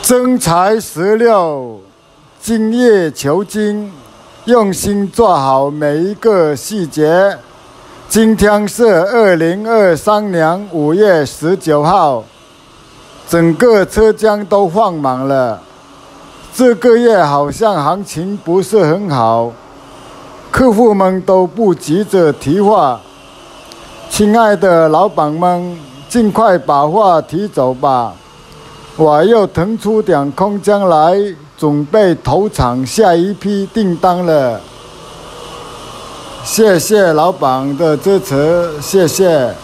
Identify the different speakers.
Speaker 1: 真材实料，精益求精，用心做好每一个细节。今天是2023年5月19号，整个车厢都放满了。这个月好像行情不是很好，客户们都不急着提货。亲爱的老板们，尽快把货提走吧。我又腾出点空间来，准备投产下一批订单了。谢谢老板的支持，谢谢。